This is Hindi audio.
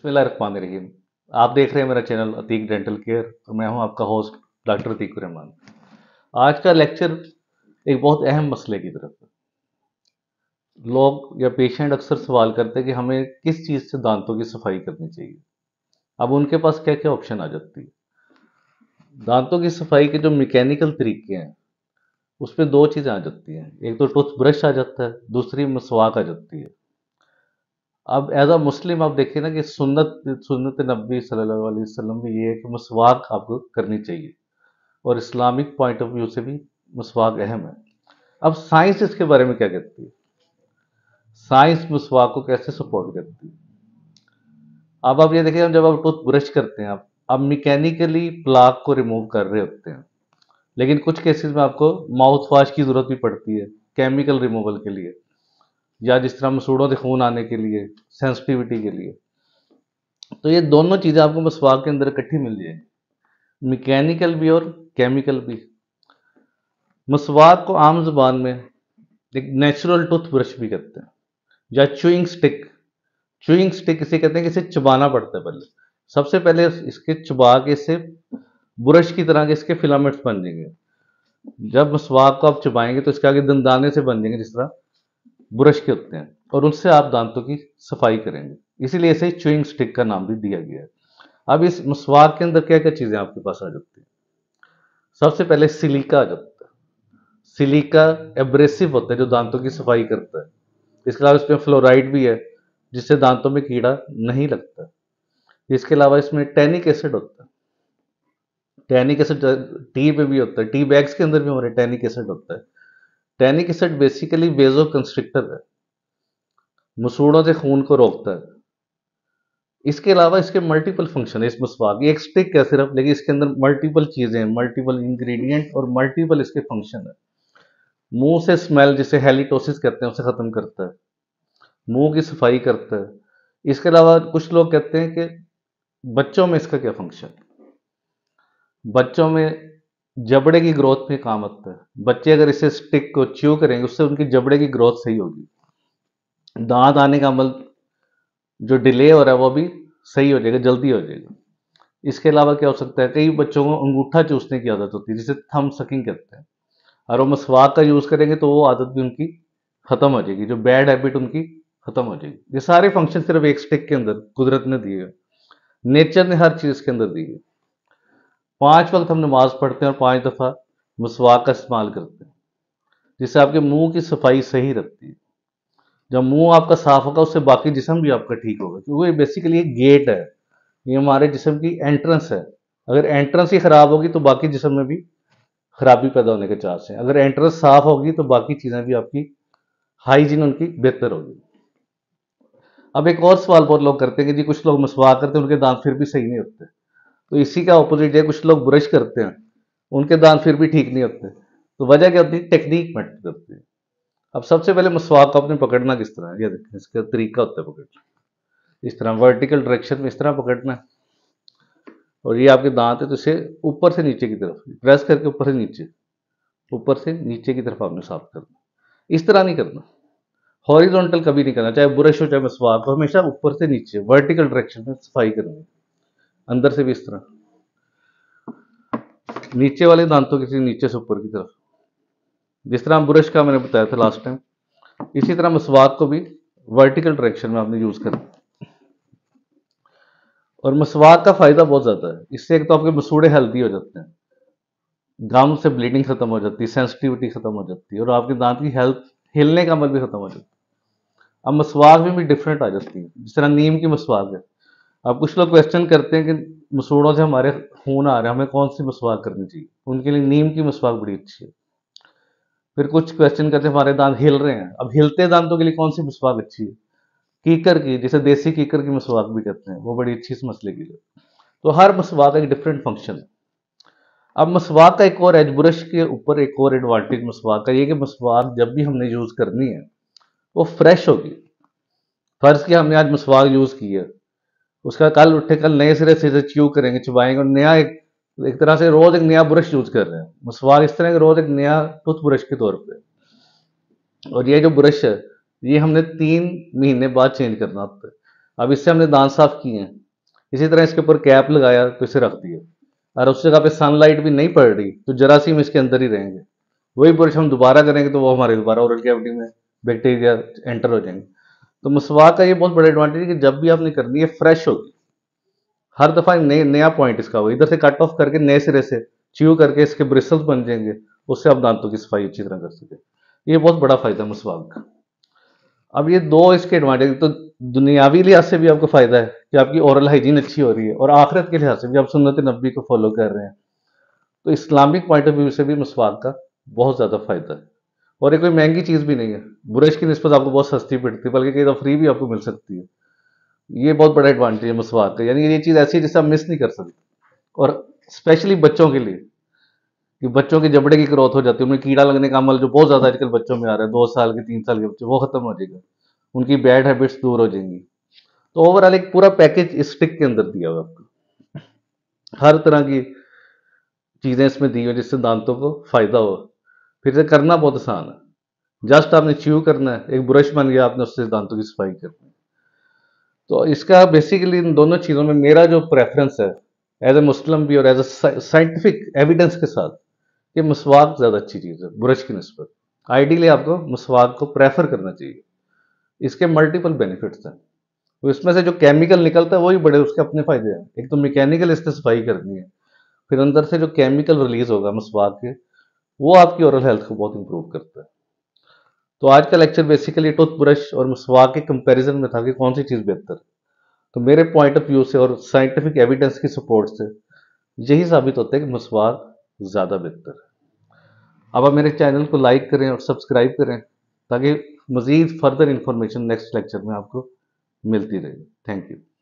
बिस्मिल्लाहिर्रहमानिर्रहीम। आप देख रहे हैं मेरा चैनल अतीक डेंटल केयर और मैं हूं आपका होस्ट डॉक्टर अतीकुर रहमान। आज का लेक्चर एक बहुत अहम मसले की तरफ है। लोग या पेशेंट अक्सर सवाल करते हैं कि हमें किस चीज़ से दांतों की सफाई करनी चाहिए। अब उनके पास क्या क्या ऑप्शन आ जाती है। दांतों की सफाई के जो मैकेनिकल तरीके हैं उसमें दो चीज़ें आ जाती हैं, एक तो टूथब्रश आ जाता है, दूसरी मसवाक आ जाती है। अब एज अ मुस्लिम आप देखिए ना कि सुन्नत सुन्नत नबी सल्लल्लाहु अलैहि वसल्लम में ये है कि मसवाक आपको करनी चाहिए और इस्लामिक पॉइंट ऑफ व्यू से भी मसवाक अहम है। अब साइंस इसके बारे में क्या कहती है, साइंस मसवाक को कैसे सपोर्ट करती है। अब आप ये देखिए, जब आप टूथ ब्रश करते हैं आप मैकेनिकली प्लाक को रिमूव कर रहे होते हैं, लेकिन कुछ केसेस में आपको माउथ वॉश की जरूरत भी पड़ती है केमिकल रिमूवल के लिए, या जिस तरह मसूड़ों से खून आने के लिए, सेंसिटिविटी के लिए। तो ये दोनों चीज़ें आपको मसवाक के अंदर इकट्ठी मिल जाएगी, मैकेनिकल भी और केमिकल भी। मसवाक को आम जुबान में एक नेचुरल टूथ ब्रश भी कहते हैं, या च्यूइंग स्टिक। च्यूइंग स्टिक इसे कहते हैं कि इसे चबाना पड़ता है। पहले सबसे पहले इसके चबा के इससे ब्रश की तरह के इसके फिलामेंट्स बन जाएंगे। जब मसवाक को आप चबाएंगे तो इसके आगे दंदाने से बन जाएंगे जिस तरह ब्रश के होते हैं, और उनसे आप दांतों की सफाई करेंगे। इसीलिए इसे च्यूइंग स्टिक का नाम भी दिया गया है। अब इस मसवाक के अंदर क्या क्या चीज़ें आपके पास आ जाती हैं। सबसे पहले सिलिका आ जाता है। सिलिका एब्रेसिव होता है जो दांतों की सफाई करता है। इसके अलावा इसमें फ्लोराइड भी है जिससे दांतों में कीड़ा नहीं लगता। इसके अलावा इसमें टैनिक एसिड होता है। टैनिक एसिड टी पे भी होता है, टी बैग्स के अंदर भी हमारे टैनिक एसिड होता है। Tannic acid basically vasoconstrictor है, मसूड़ों से खून को रोकता है। इसके अलावा इसके मल्टीपल फंक्शन है इस मसवाक। ये एक स्टिक है सिर्फ, लेकिन इसके अंदर मल्टीपल चीजें हैं, मल्टीपल इंग्रेडिएंट और मल्टीपल इसके फंक्शन है। मुंह से स्मेल जिसे हेलिटोसिस कहते हैं उसे खत्म करता है, मुंह की सफाई करता है। इसके अलावा कुछ लोग कहते हैं कि बच्चों में इसका क्या फंक्शन है। बच्चों में जबड़े की ग्रोथ में काम आता है। बच्चे अगर इसे स्टिक को च्यू करेंगे उससे उनकी जबड़े की ग्रोथ सही होगी, दांत आने का अमल जो डिले हो रहा है वो भी सही हो जाएगा, जल्दी हो जाएगा। इसके अलावा क्या हो सकता है, कई बच्चों को अंगूठा चूसने की आदत होती है जिसे थंब सकिंग कहते हैं, और वो मसवाक का यूज करेंगे तो वो आदत भी उनकी खत्म हो जाएगी, जो बैड हैबिट उनकी खत्म हो जाएगी। ये सारे फंक्शन सिर्फ एक स्टिक के अंदर कुदरत ने दिए हैं, नेचर ने हर चीज के अंदर दी है। 5 वक्त हम नमाज पढ़ते हैं और 5 दफा मसवाक का इस्तेमाल करते हैं, जिससे आपके मुंह की सफाई सही रहती है। जब मुंह आपका साफ होगा उससे बाकी जिस्म भी आपका ठीक होगा, क्योंकि ये बेसिकली एक गेट है, ये हमारे जिस्म की एंट्रेंस है। अगर एंट्रेंस ही खराब होगी तो बाकी जिस्म में भी खराबी पैदा होने के चांस हैं। अगर एंट्रेंस साफ होगी तो बाकी चीजें भी आपकी हाइजीन उनकी बेहतर होगी। अब एक और सवाल बहुत लोग करते हैं कि जी कुछ लोग मसवाक करते हैं उनके दांत फिर भी सही नहीं होते। तो इसी का ऑपोजिट है, कुछ लोग ब्रश करते हैं उनके दांत फिर भी ठीक नहीं होते। तो वजह क्या होती है, टेक्निक मैटर करती है। अब सबसे पहले मसवाक को आपने पकड़ना किस तरह है, ये देखें इसका तरीका होता है पकड़ना। इस तरह वर्टिकल डायरेक्शन में इस तरह पकड़ना है, और ये आपके दांत है तो इसे ऊपर से नीचे की तरफ प्रेस करके ऊपर से नीचे, ऊपर से नीचे की तरफ आपने साफ करना। इस तरह नहीं करना, हॉरिजॉन्टल कभी नहीं करना, चाहे ब्रश हो चाहे मसवाक हो, हमेशा ऊपर से नीचे वर्टिकल डायरेक्शन में सफाई करनी। अंदर से भी इस तरह, नीचे वाले दांतों के नीचे से ऊपर की तरफ, जिस तरह ब्रश का मैंने बताया था लास्ट टाइम, इसी तरह मसवाक को भी वर्टिकल डायरेक्शन में आपने यूज करना। और मसवाक का फायदा बहुत ज्यादा है, इससे एक तो आपके मसूड़े हेल्दी हो जाते हैं, गम से ब्लीडिंग खत्म हो जाती है, सेंसिटिविटी खत्म हो जाती है, और आपके दांत की हेल्थ, हिलने का अमल भी खत्म हो जाता है। अब मसवाक में भी डिफरेंट आ जाती है, जिस तरह नीम की मसवाक है। अब कुछ लोग क्वेश्चन करते हैं कि मसूड़ों से हमारे खून आ रहा है, हमें कौन सी मसवाक करनी चाहिए। उनके लिए नीम की मसवाक बड़ी अच्छी है। फिर कुछ क्वेश्चन करते हैं हमारे दांत हिल रहे हैं, अब हिलते दांतों के लिए कौन सी मसवाक अच्छी है। कीकर की, जिसे देसी कीकर की मसवाक भी कहते हैं, वो बड़ी अच्छी इस मसले के लिए। तो हर मसवाक का एक डिफरेंट फंक्शन है। अब मसवाक का एक और एज ब्रश के ऊपर एक और एडवांटेज मसवाक का ये कि मसवाक जब भी हमने यूज करनी है वो फ्रेश होगी। फर्ज किया हमने आज मसवाक यूज की है, उसका कल उठे कल नए सिरे से च्यू करेंगे, चबाएंगे, और नया एक तरह से रोज एक नया ब्रश यूज कर रहे हैं। मसवाक इस तरह के रोज एक नया टूथ ब्रश के तौर पे। और ये जो ब्रश है ये हमने 3 महीने बाद चेंज करना होता है। अब इससे हमने दांत साफ किए हैं, इसी तरह इसके ऊपर कैप लगाया तो इसे रख दिया, और उस जगह पे सनलाइट भी नहीं पड़ रही तो जरासीम इसके अंदर ही रहेंगे। वही ब्रश हम दोबारा करेंगे तो वो हमारे दोबारा ओरल कैविटी में बैक्टीरिया एंटर हो जाएंगे। तो मसवाक का ये बहुत बड़ा एडवांटेज है कि जब भी आपने करनी है फ्रेश होगी, हर दफा नया पॉइंट इसका होगा, इधर से कट ऑफ करके नए सिरे से च्यू करके इसके ब्रिसल्स बन जाएंगे, उससे आप दांतों की सफाई अच्छी तरह कर सके। ये बहुत बड़ा फायदा है मसवाक का। अब ये दो इसके एडवांटेज, तो दुनियावी लिहाज से भी आपको फायदा है कि आपकी ओरल हाइजीन अच्छी हो रही है, और आखिरत के लिहाज से भी आप सुन्नत नबी को फॉलो कर रहे हैं। तो इस्लामिक पॉइंट ऑफ व्यू से भी मसवाक का बहुत ज़्यादा फायदा है। और ये कोई महंगी चीज़ भी नहीं है, ब्रश की निस्बत आपको बहुत सस्ती पड़ती है, बल्कि कई दफ़ा फ्री भी आपको मिल सकती है। ये बहुत बड़ा एडवांटेज है मसवाक का, यानी ये चीज़ ऐसी है जिसे आप मिस नहीं कर सकते। और स्पेशली बच्चों के लिए, कि बच्चों के जबड़े की ग्रोथ हो जाती है, उनमें कीड़ा लगने का अमल जो बहुत ज़्यादा आजकल बच्चों में आ रहा है, 2 साल के 3 साल के बच्चे, वो खत्म हो जाएगा, उनकी बैड हैबिट्स दूर हो जाएंगी। तो ओवरऑल एक पूरा पैकेज इस स्टिक के अंदर दिया हुआ है आपको, हर तरह की चीज़ें इसमें दी हुई जिससे दांतों को फायदा हो। फिर से करना बहुत आसान है, जस्ट आपने च्यू करना है, एक ब्रश बन गया, आपने उससे दांतों की सफाई करनी है। तो इसका बेसिकली इन दोनों चीज़ों में मेरा जो प्रेफरेंस है, एज ए मुस्लिम भी और एज ए साइंटिफिक एविडेंस के साथ, कि मसवाक ज़्यादा अच्छी चीज़ है ब्रश की निस्बत। आइडियली आपको मसवाक को प्रेफर करना चाहिए, इसके मल्टीपल बेनिफिट्स हैं। तो इसमें से जो केमिकल निकलता है वही बड़े उसके अपने फायदे हैं। एक तो मैकेनिकल इससे सफाई करनी है, फिर अंदर से जो केमिकल रिलीज होगा मसवाक के, वो आपकी ओरल हेल्थ को बहुत इंप्रूव करता है। तो आज का लेक्चर बेसिकली टूथब्रश और मसवाक के कंपैरिजन में था कि कौन सी चीज़ बेहतर है। तो मेरे पॉइंट ऑफ व्यू से और साइंटिफिक एविडेंस की सपोर्ट से यही साबित होता है कि मसवाक ज़्यादा बेहतर है। अब आप मेरे चैनल को लाइक करें और सब्सक्राइब करें, ताकि मज़ीद फर्दर इंफॉर्मेशन नेक्स्ट लेक्चर में आपको मिलती रहे। Thank you.